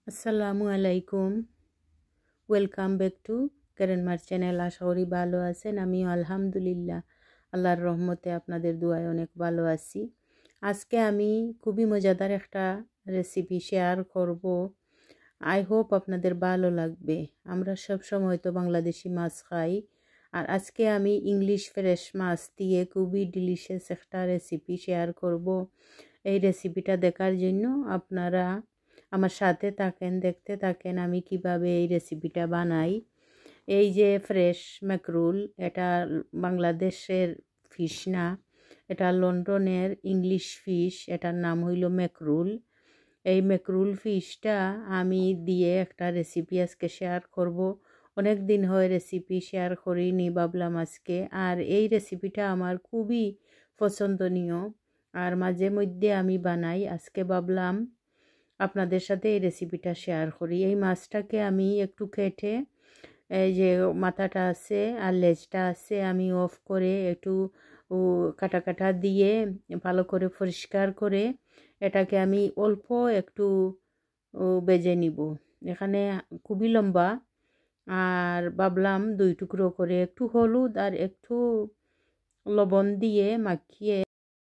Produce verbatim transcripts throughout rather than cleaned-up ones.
আসসালামু আলাইকুম। Welcome back to কারেনমার চ্যানেল। আশা করি ভালো আছেন। আমিও আলহামদুলিল্লাহ আল্লাহর রহমতে আপনাদের দুয়ায় অনেক ভালো আছি। আজকে আমি খুবই মজাদার একটা রেসিপি শেয়ার করব। আই হোপ আপনাদের ভালো লাগবে। আমরা সব সময় তো বাংলাদেশি মাছ খাই, আর আজকে আমি ইংলিশ ফ্রেশ মাছ দিয়ে খুবই ডিলিশিয়াস একটা রেসিপি শেয়ার করব। এই রেসিপিটা দেখার জন্য আপনারা আমার সাথে থাকেন, দেখতে থাকেন আমি কিভাবে এই রেসিপিটা বানাই। এই যে ফ্রেশ ম্যাকরুল, এটা বাংলাদেশের ফিশ না, এটা লন্ডনের ইংলিশ ফিশ। এটার নাম হইল ম্যাকরুল। এই ম্যাকরুল ফিশটা আমি দিয়ে একটা রেসিপি আজকে শেয়ার করব। অনেক দিন হয় রেসিপি শেয়ার করিনি, ভাবলাম আজকে। আর এই রেসিপিটা আমার খুবই পছন্দনীয়, আর মাঝে মধ্যে আমি বানাই। আজকে ভাবলাম আপনাদের সাথে এই রেসিপিটা শেয়ার করি। এই মাছটাকে আমি একটু কেটে, এই যে মাথাটা আছে আর লেজটা আছে, আমি অফ করে একটু কাটা কাটা দিয়ে ভালো করে পরিষ্কার করে এটাকে আমি অল্প একটু বেজে নিব। এখানে খুবই লম্বা, আর ভাবলাম দুই টুকরো করে একটু হলুদ আর একটু লবণ দিয়ে মাখিয়ে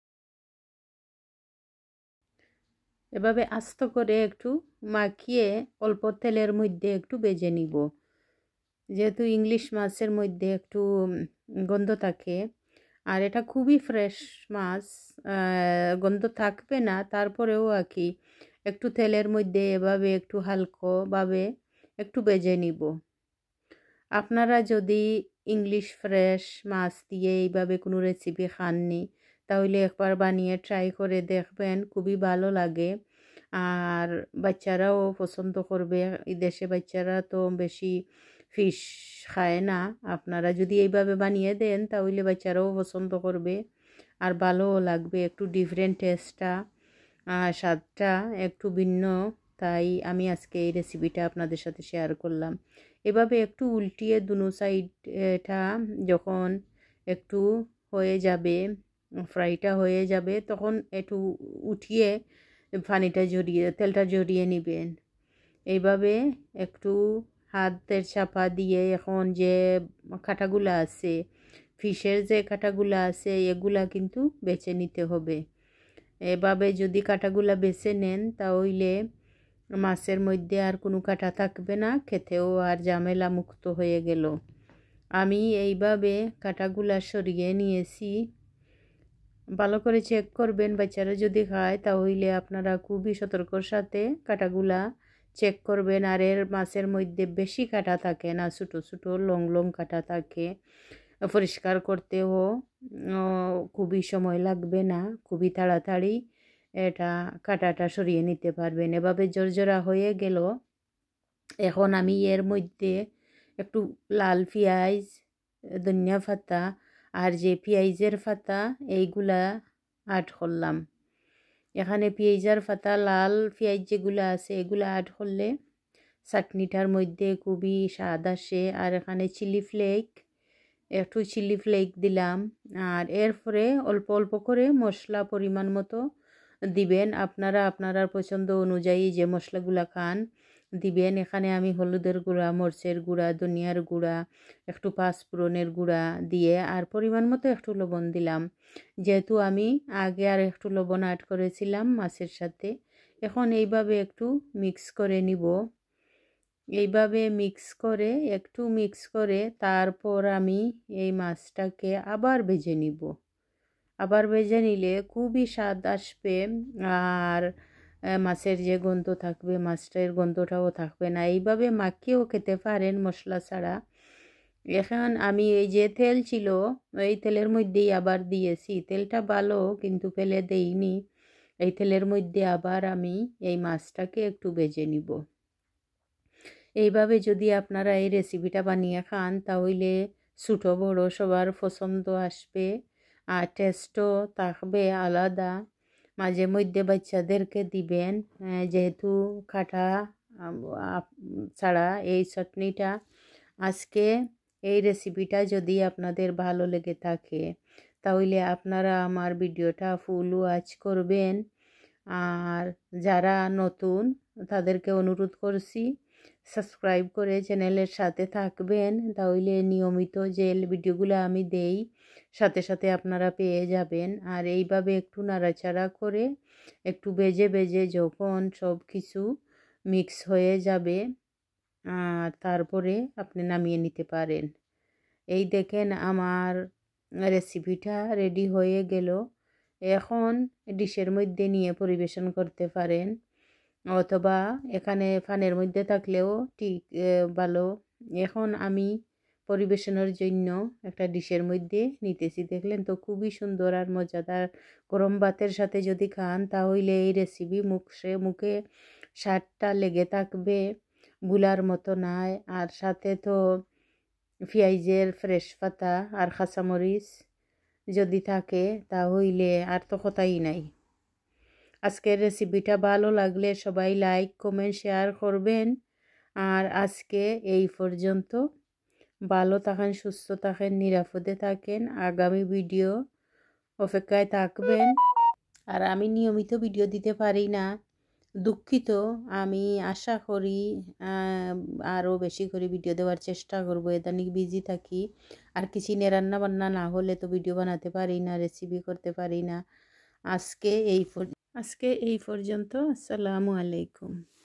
এভাবে আস্ত করে একটু মাখিয়ে অল্প তেলের মধ্যে একটু ভেজে নিব। যেহেতু ইংলিশ মাছের মধ্যে একটু গন্ধ থাকে, আর এটা খুবই ফ্রেশ মাছ, গন্ধ থাকবে না। তারপরেও আর কি একটু তেলের মধ্যে এভাবে একটু হালকাভাবে একটু ভেজে নিব। আপনারা যদি ইংলিশ ফ্রেশ মাছ দিয়ে এইভাবে কোনো রেসিপি খাননি, তাহলে একবার বানিয়ে ট্রাই করে দেখবেন, খুবই ভালো লাগে। আর বাচ্চারাও পছন্দ করবে। এই দেশে বাচ্চারা তো বেশি ফিশ খায় না। আপনারা যদি এইভাবে বানিয়ে দেন তাহলে বাচ্চারাও পছন্দ করবে, আর ভালোও লাগবে। একটু ডিফারেন্ট টেস্টটা, স্বাদটা একটু ভিন্ন। তাই আমি আজকে এই রেসিপিটা আপনাদের সাথে শেয়ার করলাম। এভাবে একটু উল্টিয়ে দুনো সাইড এটা যখন একটু হয়ে যাবে, ফ্রাইটা হয়ে যাবে, তখন একটু উঠিয়ে পানিটা ঝরিয়ে তেলটা ঝরিয়ে নেবেন। এইভাবে একটু হাতের চাপা দিয়ে এখন যে কাঁটাগুলো আছে, ফিশের যে কাঁটাগুলো আছে, এগুলা কিন্তু বেছে নিতে হবে। এভাবে যদি কাঁটাগুলা বেছে নেন তাহলে মাছের মধ্যে আর কোনো কাঁটা থাকবে না, খেতেও আর ঝামেলা মুক্ত হয়ে গেল। আমি এইভাবে কাঁটাগুলা সরিয়ে নিয়েছি। ভালো করে চেক করবেন, বাচ্চারা যদি খায় তাহলে আপনারা খুবই সতর্কর সাথে কাঁটাগুলা চেক করবেন। আর এর মাছের মধ্যে বেশি কাঁটা থাকে না, ছোটো ছোটো লং লং কাঁটা থাকে। পরিষ্কার করতেও খুবই সময় লাগবে না, খুবই তাড়াতাড়ি এটা কাঁটাটা সরিয়ে নিতে পারবেন। এভাবে জর্জরা হয়ে গেল। এখন আমি এর মধ্যে একটু লাল পেঁয়াজ, ধনিয়া পাতা আর যে পেঁয়াজের পাতা, এইগুলা অ্যাড করলাম। এখানে পেঁয়াজের পাতা, লাল পেঁয়াজ যেগুলো আছে এগুলো অ্যাড করলে চাটনিটার মধ্যে খুবই স্বাদ আসে। আর এখানে চিলি ফ্লেক, একটু চিলি ফ্লেক দিলাম। আর এরপরে অল্প অল্প করে মশলা পরিমাণ মতো দিবেন। আপনারা আপনার পছন্দ অনুযায়ী যে মশলাগুলো খান দিবেন। এখানে আমি হলুদের গুঁড়া, মরিচের গুঁড়া, ধনিয়ার গুঁড়া, একটু পাঁচফোড়নের গুঁড়া দিয়ে আর পরিমাণ মতো একটু লবণ দিলাম, যেহেতু আমি আগে আর একটু লবণ অ্যাড করেছিলাম মাছের সাথে। এখন এইভাবে একটু মিক্স করে নিব। এইভাবে মিক্স করে একটু মিক্স করে তারপর আমি এই মাছটাকে আবার ভেজে নিব। আবার ভেজে নিলে খুবই স্বাদ আসবে, আর মাছের যে গন্ধ থাকবে মাছটার গন্ধটাও থাকবে না। এইভাবে মাখিয়েও খেতে পারেন মশলা ছাড়া। এখন আমি এই যে তেল ছিল, এই তেলের মধ্যেই আবার দিয়েছি। তেলটা ভালো কিন্তু ফেলে দেইনি। এই তেলের মধ্যে আবার আমি এই মাছটাকে একটু ভেজে নিব। এইভাবে যদি আপনারা এই রেসিপিটা বানিয়ে খান তাহলে ছোটো বড়ো সবার পছন্দ আসবে, আর টেস্টও থাকবে আলাদা। মাঝে মধ্যে বাচ্চাদেরকে দিবেন, যেহেতু কাঁটা ছাড়া এই চাটনিটা। আজকে এই রেসিপিটা যদি আপনাদের ভালো লেগে থাকে তাহলে আপনারা আমার ভিডিওটা ফুল ওয়াচ করবেন। আর যারা নতুন তাদেরকে অনুরোধ করছি সাবস্ক্রাইব করে চ্যানেলের সাথে থাকবেন, তাহলে নিয়মিত যে ভিডিওগুলো আমি দেই সাথে সাথে আপনারা পেয়ে যাবেন। আর এইভাবে একটু নাড়াচাড়া করে একটু বেজে বেজে যখন সব কিছু মিক্স হয়ে যাবে আর তারপরে আপনি নামিয়ে নিতে পারেন। এই দেখেন আমার রেসিপিটা রেডি হয়ে গেল। এখন ডিশের মধ্যে নিয়ে পরিবেশন করতে পারেন, অথবা এখানে ফানের মধ্যে থাকলেও ঠিক ভালো। এখন আমি পরিবেশনের জন্য একটা ডিশের মধ্যে নিতেছি। দেখলেন তো খুবই সুন্দর আর মজাদার। গরম ভাতের সাথে যদি খান তাহলে এই রেসিপি মুখে মুখে স্বাদটা লেগে থাকবে, বুলার মতো নাই। আর সাথে তো পেঁয়াজের ফ্রেশ পাতা আর কাঁচামরিচ যদি থাকে তাহলে আর তো কথাই নাই। আজকের রেসিপিটা ভালো লাগলে সবাই লাইক কমেন্ট শেয়ার করবেন। আর আজকে এই পর্যন্ত। ভালো থাকেন, সুস্থ থাকেন, নিরাপদে থাকেন। আগামী ভিডিও অপেক্ষায় থাকবেন। আর আমি নিয়মিত ভিডিও দিতে পারি না, দুঃখিত। আমি আশা করি আরও বেশি করে ভিডিও দেওয়ার চেষ্টা করব। এদানিক বিজি থাকি। আর কিচেনে রান্না বান্না না হলে তো ভিডিও বানাতে পারি না, রেসিপি করতে পারি না। আজকে এই আজকে এই পর্যন্ত। আসসালামু আলাইকুম।